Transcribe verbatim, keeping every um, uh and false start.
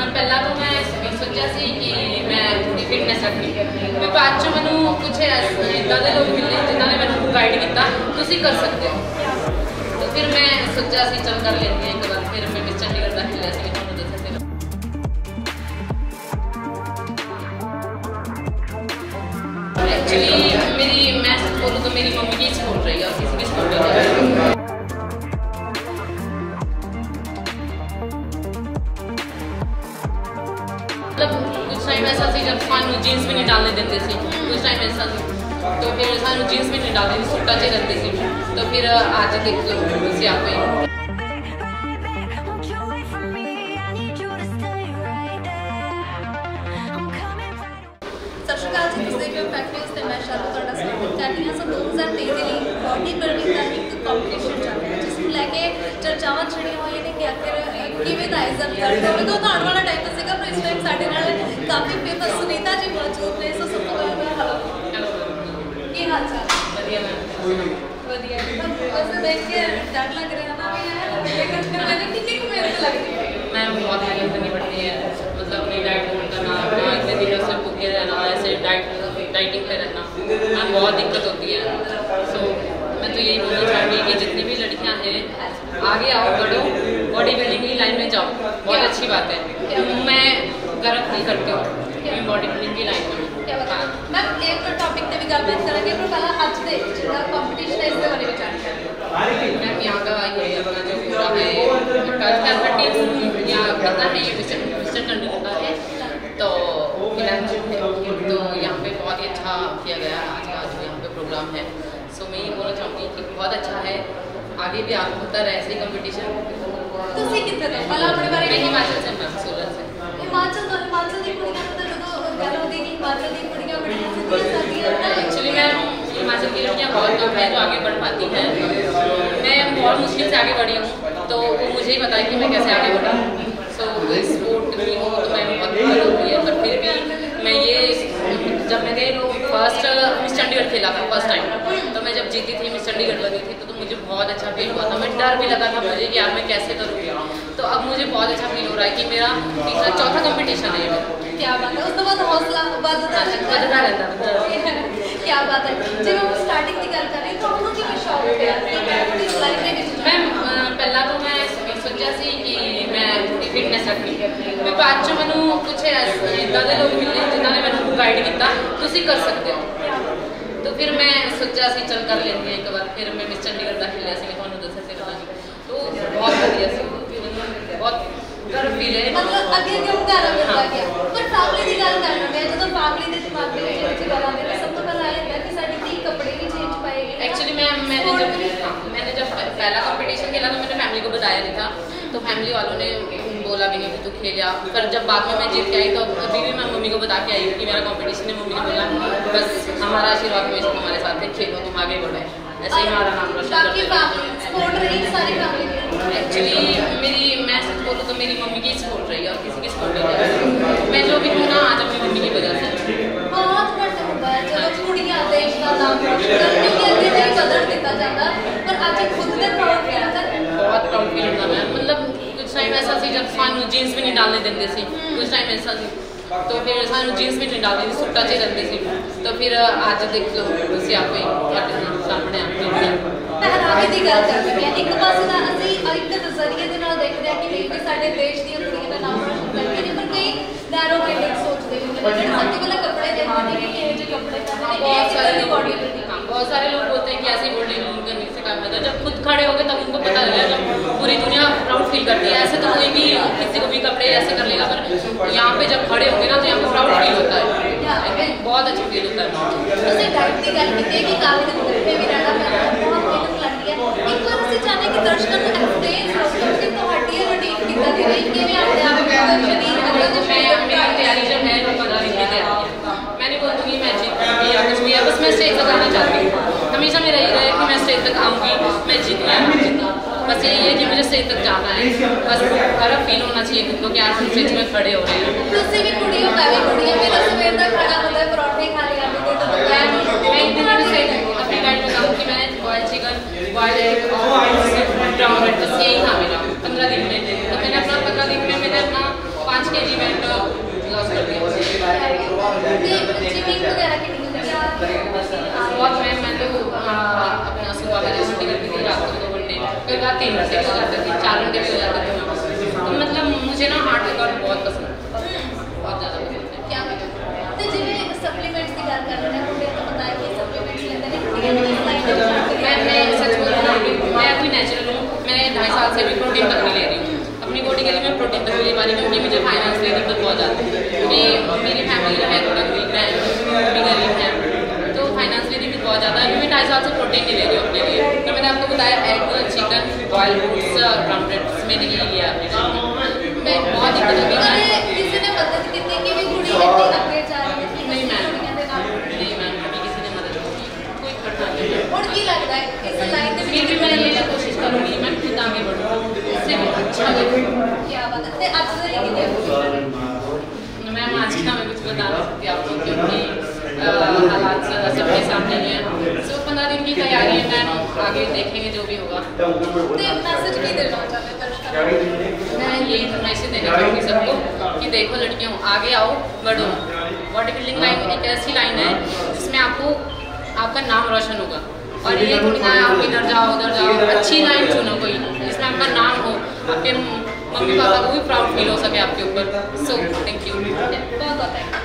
पहला तो मैं सोचा सी कि मैं थोड़ी फिटनेस रखनी फिर बाद चो मैं कुछ इदा के लोग मिले जिन्होंने मैं गाइड किया तुम कर सकते हो तो फिर मैं सोचा सी चल कर लेती एक बार फिर मैं मिस चंडीगढ़ का खेलिया सी तुहानू दस फिर एक्चुअली मेरी मैं बोलूँ तो मेरी मम्मी की सपोर्ट रही है और किसी की सपोर्ट नहीं रही। मतलब कुछ टाइम ऐसा सी जब सानू जीन्स भी नहीं डालने देते थे कुछ टाइम ऐसा सी तो फिर सानू जीन्स भी नहीं डालते थे सूटा च रहते थे तो फिर आज देख लो तुम आप चर्चावां छड़ियां हुई ने कि आखिर किवें दा इज्जत करदे हो तो आने वाला टाइम दसेगा पर इस टाइम साडे नाल काफी फेमस सुनीता जी मौजूद ने सो सब तो पहले हेलो की हाल चाल बढ़िया मैम बढ़िया बस देख के डर लग रहा ना भी है लेकिन मैंने कितनी को मेहनत लग रही है मैम बहुत मेहनत करनी पड़ती है मतलब अपनी डाइट करना अपना इतने दिनों से भूखे रहना ऐसे डाइट डाइटिंग पे रहना मैम बहुत दिक्कत होती है सो मैं तो यही बोलना चाहूँगी कि जितनी भी लड़कियाँ हैं आगे आओ बढ़ो बॉडी बिल्डिंग की लाइन में जाओ बहुत अच्छी बात है मैं गर्व फील करती हूँ मैं बॉडी बिल्डिंग की लाइन में मैम एक टॉपिक पे भी गलबात करेंगे पर पहला आज दे जितना कंपटीशन है इसके बारे में जानकारी मैम यहाँ का ये अपना जो पूरा है कैलकटा टीम यहाँ पता है ये मिस्टर मिस्टर चंडीगढ़ का है तो तो यहाँ पे बहुत ही अच्छा किया गया आज का जो यहाँ पे प्रोग्राम है सो मैं ये बोलना चाहूँगी कि बहुत अच्छा है आगे भी आप होता रहे ऐसे कंपटीशन तो सी कितने तो पहला अपने बारे में हिमाचल से मैम सोलन से हिमाचल तो हिमाचल की कुड़ियां तो जो गल होती है हिमाचल की कुड़ियां बड़ी सारी है एक्चुअली मैम हिमाचल की लड़कियाँ बहुत कम है जो आगे बढ़ पाती हैं मैं बहुत मुश्किल से आगे बढ़ी हूँ तो वो मुझे ही बताया कि मैं कैसे आगे बढ़ा सो स्पोर्ट की हूँ तो मैं बहुत दिक्कत होती है पर फिर भी मैं ये जब मैंने फर्स्ट मिस चंडीगढ़ खेला था फर्स्ट टाइम तो मैं जब जीती थी मिस चंडीगढ़ बनी थी तो, तो मुझे बहुत अच्छा फील हुआ था मैं डर भी लगा था मुझे कि यार मैं कैसे करूँगी तो अब मुझे बहुत अच्छा फील हो रहा है कि मेरा तीसरा चौथा कंपटीशन है ये क्या बात है उस तो बाद हौसला बढ़ता बढ़ता रहता है क्या बात है जब हम स्टार्टिंग की गल कर रहे तो हम किवें शौक पिया कि मैं अपनी लाइफ में विच मैम पहला तो मैं सोचा सी कि मैं थोड़ी फिटनेस रखनी फिर बाद चो मैं कुछ इदा के लोग मिले जिन्होंने मैं गाइड किया तुम कर सकते हो तो फिर मैं सोचा सी चल कर लेती एक बार फिर मैं मिस चंडीगढ़ का खेलिया सी तुहानू दस फिर तो बहुत बढ़िया सी बहुत गर्व फील है मतलब अगे क्यों कर रहा है पर फैमिली की गल कर रहे हैं जब फैमिली के दिमाग में विच गल आती है सब तो पहला ये है कि साडी धी कपड़े भी चेंज पाएगी एक्चुअली मैं मैंने जब मैंने जब पहला कंपटीशन खेला तो मैंने फैमिली को बताया नहीं था तो फैमिली वालों ने बोला भी नहीं कि तू खेलिया पर जब बाद में मैं जीत के आई तो अभी भी मैं मम्मी को बता के आई कि मेरा कंपटीशन है मम्मी ने बोला बस हमारा आशीर्वाद हमेशा हमारे साथ है खेलो तुम आगे बढ़ो ऐसे ही हमारा नाम रोशन एक्चुअली मेरी मैं सच बोलूँ तो मेरी मम्मी की सपोर्ट रही है और किसी की सपोर्ट नहीं रही मैं जो भी हूँ ना आज अपनी मम्मी की वजह से बहुत घट होता है चलो कुड़ियां देश का नाम रोशन करने के लिए नहीं बदल देता जाता पर आज खुद ने प्राउड किया था बहुत प्राउड फील होता है मतलब कुछ टाइम ऐसा सी जब सानू जीन्स भी नहीं डालने देते थे कुछ टाइम ऐसा सी तो फिर सानू जीन्स भी नहीं डालते थे सूटा च रहते थे तो फिर आज देख लो तुम आप ही सामने पहरावे की गल कर रहे हैं एक पास ना ਅਸੀਂ ਇੱਕ ਨਜ਼ਰੀਏ ਦੇ ਨਾਲ ਦੇਖਦੇ ਆ ਕਿ ਵੀ ਸਾਡੇ ਦੇਸ਼ ਦੀਆਂ ਕੁੜੀਆਂ ਦਾ ਨਾਮ ਰੋਸ਼ਨ ਕਰਦੇ ਨੇ ਪਰ ਕਈ ਨੈਰੋ ਮਾਈਂਡਡ ਸੋਚਦੇ ਹੁੰਦੇ ਨੇ ਜਿਹੜੇ ਸਭ ਤੋਂ ਪਹਿਲਾਂ ਕੱਪੜੇ ਦੇਖਦੇ ਨੇ ਕਿ ਕਿਹੋ ਜਿਹੇ ਕੱਪੜੇ ਪਾਉਂਦੇ ਨੇ बहुत सारे बॉडी बिल्डिंग बहुत सारे लोग बोलते हैं कि ऐसी बॉडी बिल्डिंग करने से काम होता है जब खुद खड़े होंगे तब उनको पता लगेगा जब पूरी दुनिया प्राउड फील करती है ऐसे तो कोई भी किसी को भी कपड़े ऐसे कर लेगा पर यहाँ पे जब खड़े होंगे ना तो यहाँ पे प्राउड फील होता है बहुत अच्छा फील होता है ਤੁਸੀਂ ਡਾਈਟ ਦੀ ਗੱਲ ਕੀਤੀ ਹੈ ਕਿ ਕਾਫੀ ਦਿਨ ਭੁੱਖੇ ਵੀ ਰਹਿਣਾ ਪੈਂਦਾ ਬਹੁਤ ਮਿਹਨਤ ਲੱਗਦੀ ਹੈ ਇੱਕ ਵਾਰ ਅਸੀਂ ਚਾਹੁੰਦੇ ਕਿ ਦਰਸ਼ਕਾਂ ਨੂੰ ਐਕਸਪਲੇਨ ਕਰੋ ਕਿ ਤੁਹਾਡੀ ਰੂਟੀਨ ਕਿੱਦਾਂ ਦੀ ਰਹੀ ਕਿਵੇਂ ਆਪਣੇ ਆਪ ਨੂੰ ਸ਼ਰੀਰ अगर तो मैं मेरी तैयारी जो है वो पंद्रह दिन की तैयारी है मैं नहीं बोलूँगी मैं जीतूँगी या कुछ भी है बस मैं स्टेज तक आना चाहती हूँ हमेशा मेरा ये रहा है कि मैं स्टेज तक आऊँगी मैं जीतूँ या नहीं जीतूँ बस यही है कि मुझे स्टेज तक जाना है बस गर्व फील होना चाहिए खुद को कि आज हम स्टेज में खड़े हो रहे हैं ਤੁਸੀਂ ਵੀ ਕੁੜੀ ਹੋ ਮੈਂ ਵੀ ਕੁੜੀ ਹਾਂ ਮੇਰਾ ਸਵੇਰ ਦਾ ਖਾਣਾ ਹੁੰਦਾ है परोठे खा लिया मैं इतनी देर से अपनी डाइट बताऊँ कि मैंने बॉयल चिकन बॉयल एग और ब्राउन ब्रेड बस यही था मेरा पंद्रह दिन में तो मैंने अपना पंद्रह दिन में मैंने अपना पाँच के जी कई बार तीन घंटे भी हो जाते थे, चार घंटे भी हो जाते थे। तो मतलब मुझे ना हार्ट वर्कआउट बहुत पसंद है, बहुत ज़्यादा पसंद है। क्या मतलब तो जिन्हें सप्लीमेंट्स की बात कर रहे हैं, मुझे तो पता है कि सप्लीमेंट्स लेते हैं, मैं मैं सच बोलूँ ना, मैं अभी नेचुरल हूँ। मैं ढाई साल से भी प्रोटीन तक नहीं ले रही हूँ, अपनी बॉडी के लिए मैं प्रोटीन तक नहीं ले पा रही, क्योंकि मुझे फाइनेंशियली दिक्कत बहुत ज़्यादा है। क्योंकि मेरी फैमिली जो है थोड़ा गरीब है, भी गरीब है, तो फाइनेंशियली दिक्कत बहुत ज़्यादा है। मैं ढाई साल से प्रोटीन नहीं ले रही हूँ अपने लिए। तो मैंने आपको बताया एग, चिकन, बॉयल फ्रूट्स, ग्राउंडेड्स मैंने ये लिया अपने लिए। मैं बहुत दिक्कत होती है। किसी ने मदद की थी कि भी कुड़ी इतनी अपडेट जा रही है? नहीं मैम, नहीं मैम, कभी किसी ने मदद नहीं की, कोई खर्चा नहीं है। और की लगता है इस लाइन में फिर भी मैं लेने की कोशिश करूँगी, मैं खुद आगे बढ़ूँ, इससे भी अच्छा लगे। क्या बात है। ते आज से लेके मैम आज का मैं कुछ बता नहीं सकती आपको, क्योंकि हालात सबके सामने ही हैं। सो पंद्रह दिन की तैयारी है मैम, आगे देखेंगे जो भी होगा। ते मैसेज भी देना चाहते हैं दर्शकों को? मैं यही मैसेज देना चाहूँगी सबको कि देखो लड़कियों, आगे आओ, बढ़ो। बॉडी बिल्डिंग लाइन एक ऐसी लाइन है जिसमें आपको आपका नाम रोशन होगा। और ये थोड़ी ना आप इधर जाओ उधर जाओ, अच्छी लाइन चुनो कोई जिसमें आपका नाम हो, आपके मम्मी पापा को भी प्राउड फील हो सके आपके ऊपर। So thank you. बहुत बहुत थैंक यू।